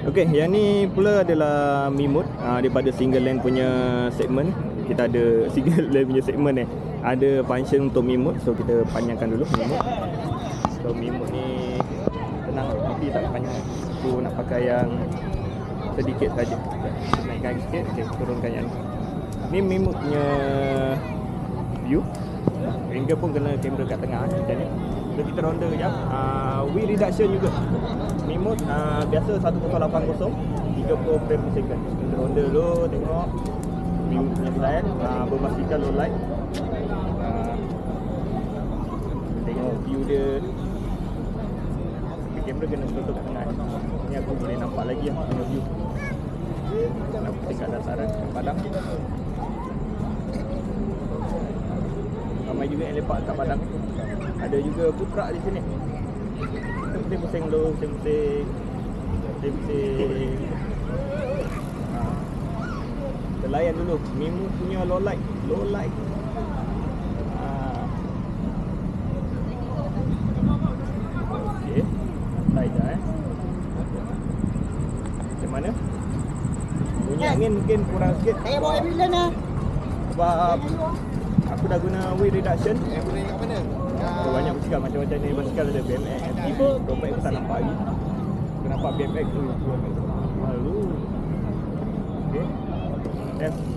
Okey, yang ni pula adalah Mi Mode daripada single lane punya segmen. Kita ada single lane punya segmen ada function untuk Mi Mode, so kita panjangkan dulu Mi Mode. So Mi Mode ni tenang, tapi tak panjang. Aku nak pakai yang sedikit saja. Naikkan sikit, okey, turunkan yang ni. Ni Mi Mode punya view. Angle pun kena kamera kat tengah macam ni. So kita ronda kejap. Wheel reduction juga. Mi Mode biasa 1080 30 frame per second. Kita ronda dulu, tengok Mi Mode punya style, berpastikan low light. Tengok view dia. Kamera kena tutup kat tengah. Ni aku boleh nampak lagi punya view. Nampak tingkat dataran padang. Ramai juga yang lepak kat padang. Ada juga food truck di sini. Kita pusing-pusing dulu, pusing-pusing. Kita layan dulu Mi Mode punya low light. Okey, santai je Macam mana? Bunyi angin mungkin kurang sikit. Saya bawa ambulans lah. Sebab aku dah guna wheel reduction. Ambulans kat mana? So, banyak basikal macam-macam ni. Basikal ada BMX, MTB, dompet aku tak nampak lagi. Aku nampak BMX tu. Malu. Okay. Yes.